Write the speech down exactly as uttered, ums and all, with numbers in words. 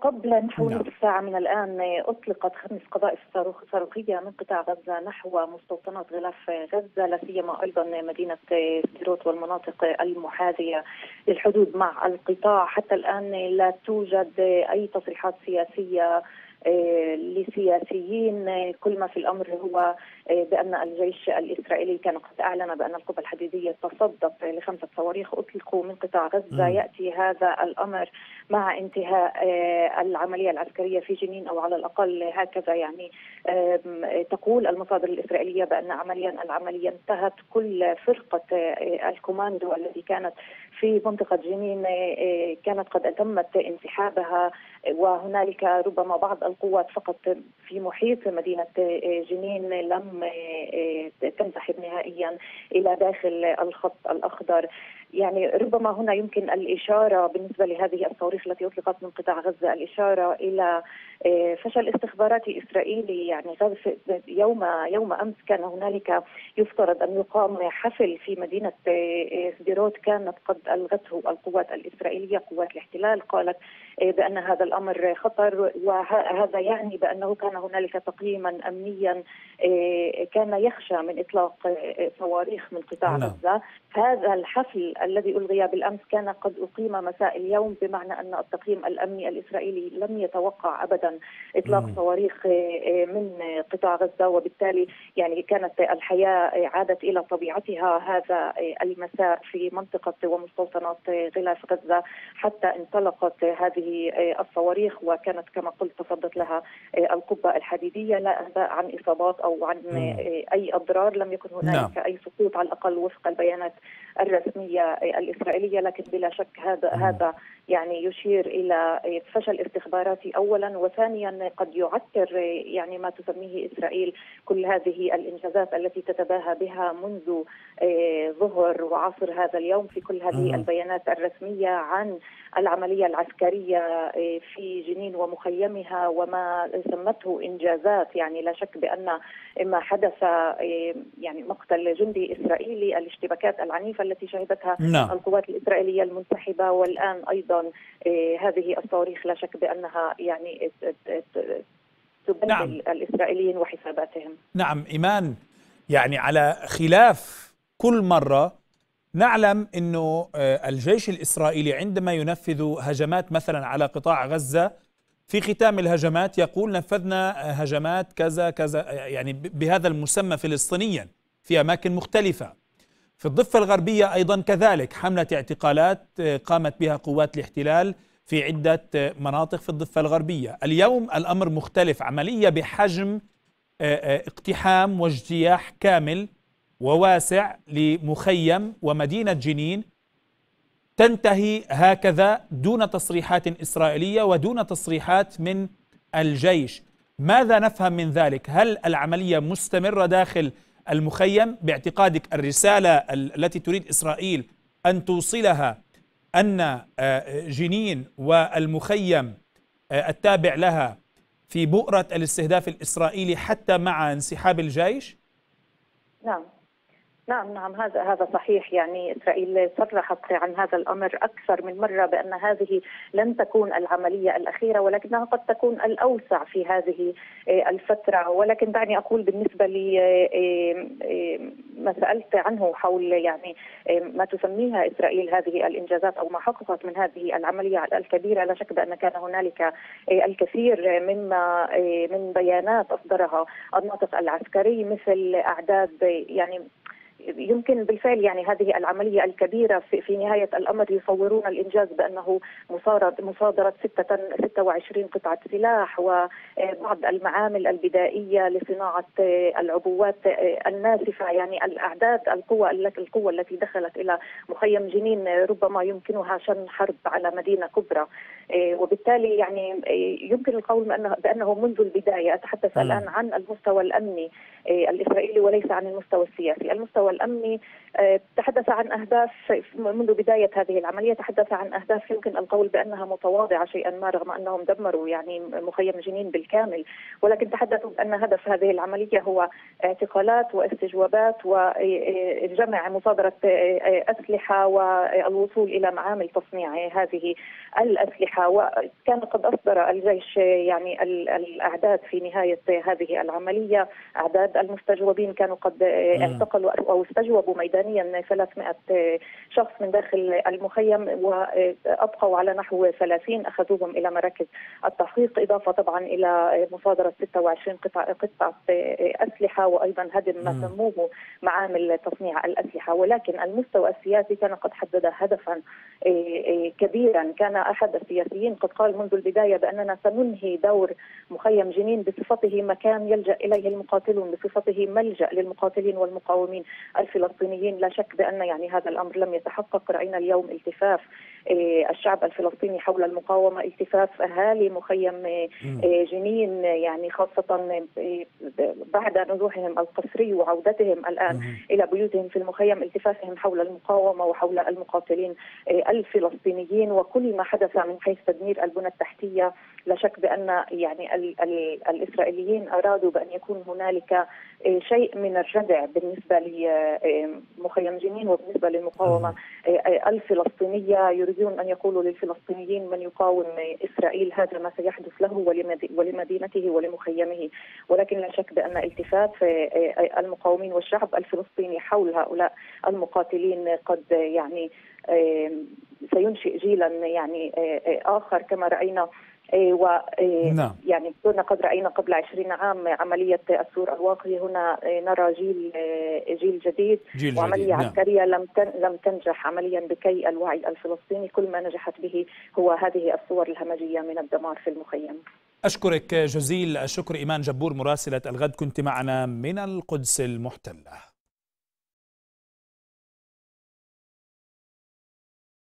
قبل نحو نعم. نصف ساعة من الآن أطلقت خمس قذائف صاروخ صاروخية من قطاع غزة نحو مستوطنات غلاف غزة، لا سيما أيضا مدينة سديروت والمناطق المحاذية للحدود مع القطاع. حتى الآن لا توجد أي تصريحات سياسية لسياسيين، كل ما في الأمر هو بأن الجيش الإسرائيلي كان قد أعلن بأن القوة الحديدية تصدت لخمسة صواريخ أطلقوا من قطاع غزة. م. يأتي هذا الأمر مع انتهاء العملية العسكرية في جنين، أو على الأقل هكذا يعني تقول المصادر الإسرائيلية بأن عمليا العملية انتهت. كل فرقة الكوماندو التي كانت في منطقة جنين كانت قد أتمت انسحابها، وهنالك ربما بعض القوات فقط في محيط مدينة جنين لم تنسحب نهائيا إلى داخل الخط الأخضر. يعني ربما هنا يمكن الإشارة بالنسبة لهذه الصواريخ التي أطلقت من قطاع غزة الإشارة إلى فشل استخباراتي إسرائيلي. يعني يوم يوم أمس كان هنالك يفترض أن يقام حفل في مدينة سديروت، كانت قد ألغته القوات الإسرائيلية، قوات الاحتلال قالت بأن هذا الأمر خطر، وهذا يعني بأنه كان هنالك تقييما أمنيا كان يخشى من إطلاق صواريخ من قطاع نعم. غزة. هذا الحفل الذي ألغي بالأمس كان قد أقيم مساء اليوم، بمعنى أن التقييم الأمني الإسرائيلي لم يتوقع أبدا إطلاق مم. صواريخ من قطاع غزة، وبالتالي يعني كانت الحياة عادت إلى طبيعتها هذا المساء في منطقة ومستوطنات غلاف غزة، حتى انطلقت هذه الصواريخ وكانت كما قلت تصدت لها القبة الحديدية. لا أنباء عن إصابات أو عن مم. أي أضرار، لم يكن هنالك نعم. أي سقوط على الأقل وفق البيانات الرسمية الإسرائيلية، لكن بلا شك هذا مم. هذا يعني يشير إلى فشل استخباراتي أولا، وثانيا قد يعكر يعني ما تسميه إسرائيل كل هذه الإنجازات التي تتباهى بها منذ ظهر وعصر هذا اليوم في كل هذه مم. البيانات الرسمية عن العملية العسكرية في جنين ومخيمها وما سمته إنجازات. يعني لا شك بأن ما حدث يعني مقتل جندي إسرائيلي، الاشتباكات العنيفة التي شهدتها نعم. القوات الإسرائيلية المنسحبة، والآن أيضا هذه الصواريخ لا شك بأنها يعني تبدل نعم. الإسرائيليين وحساباتهم. نعم إيمان، يعني على خلاف كل مرة نعلم أنه الجيش الإسرائيلي عندما ينفذ هجمات مثلا على قطاع غزة في ختام الهجمات يقول نفذنا هجمات كذا كذا، يعني بهذا المسمى فلسطينيا في أماكن مختلفة. في الضفة الغربية أيضا كذلك حملة اعتقالات قامت بها قوات الاحتلال في عدة مناطق في الضفة الغربية. اليوم الأمر مختلف، عملية بحجم اقتحام واجتياح كامل وواسع لمخيم ومدينة جنين تنتهي هكذا دون تصريحات إسرائيلية ودون تصريحات من الجيش. ماذا نفهم من ذلك؟ هل العملية مستمرة داخل المخيم؟ باعتقادك الرسالة التي تريد إسرائيل أن توصلها أن جنين والمخيم التابع لها في بؤرة الاستهداف الإسرائيلي حتى مع انسحاب الجيش؟ نعم نعم نعم هذا هذا صحيح. يعني إسرائيل صرحت عن هذا الأمر أكثر من مرة بأن هذه لن تكون العملية الأخيرة، ولكنها قد تكون الأوسع في هذه الفترة. ولكن دعني أقول بالنسبة لي ما سألت عنه حول يعني ما تسميها إسرائيل هذه الإنجازات أو ما حققت من هذه العملية الكبيرة، لا شك بأن كان هنالك الكثير مما من بيانات أصدرها الناطق العسكري، مثل أعداد يعني يمكن بالفعل يعني هذه العملية الكبيرة في, في نهاية الأمر يصورون الإنجاز بأنه مصادرة ستة وعشرين قطعة سلاح وبعض المعامل البدائية لصناعة العبوات الناسفة. يعني الأعداد القوة القوة التي دخلت إلى مخيم جنين ربما يمكنها شن حرب على مدينة كبرى، وبالتالي يعني يمكن القول بأنه منذ البداية، أتحدث الآن عن المستوى الأمني الإسرائيلي وليس عن المستوى السياسي. المستوى والأمني تحدث عن أهداف منذ بداية هذه العملية، تحدث عن أهداف يمكن القول بأنها متواضعة شيئا ما، رغم أنهم دمروا يعني مخيم جنين بالكامل، ولكن تحدثوا بأن هدف هذه العملية هو اعتقالات واستجوابات وجمع مصادرة أسلحة والوصول إلى معامل تصنيع هذه الأسلحة. وكان قد أصدر الجيش يعني الأعداد في نهاية هذه العملية، أعداد المستجوبين كانوا قد اعتقلوا أو استجوبوا ميدانيا ثلاثمائة شخص من داخل المخيم، وأبقوا على نحو ثلاثين أخذوهم إلى مراكز التحقيق، إضافة طبعا إلى مصادرة ستة وعشرين قطعة قطعة أسلحة، وأيضا هدم ما سموه معامل تصنيع الأسلحة. ولكن المستوى السياسي كان قد حدد هدفا كبيرا. كان أحد السياسيين قد قال منذ البداية بأننا سننهي دور مخيم جنين بصفته مكان يلجأ إليه المقاتلون، بصفته ملجأ للمقاتلين والمقاومين الفلسطينيين. لا شك بأن يعني هذا الأمر لم يتحقق. رأينا اليوم التفاف الشعب الفلسطيني حول المقاومة، التفاف أهالي مخيم جنين، يعني خاصة بعد نزوحهم القسري وعودتهم الآن إلى بيوتهم في المخيم، التفافهم حول المقاومة وحول المقاتلين الفلسطينيين وكل ما حدث من حيث تدمير البنى التحتية. لا شك بأن يعني ال ال الإسرائيليين أرادوا بأن يكون هنالك شيء من الردع بالنسبة لمخيم جنين وبالنسبة للمقاومة الفلسطينية. يريدون أن يقولوا للفلسطينيين من يقاوم إسرائيل هذا ما سيحدث له ولمدينته ولمخيمه. ولكن لا شك بأن التفاف المقاومين والشعب الفلسطيني حول هؤلاء المقاتلين قد يعني سينشئ جيلا يعني آخر كما رأينا. و يعني كنا قد رأينا قبل عشرين عام عملية السور الواقي، هنا نرى جيل جيل جديد، جيل وعملية جديد. عسكرية لم لم تنجح عمليا بكي الوعي الفلسطيني. كل ما نجحت به هو هذه الصور الهمجية من الدمار في المخيم. أشكرك جزيل الشكر إيمان جبور مراسلة الغد، كنت معنا من القدس المحتلة.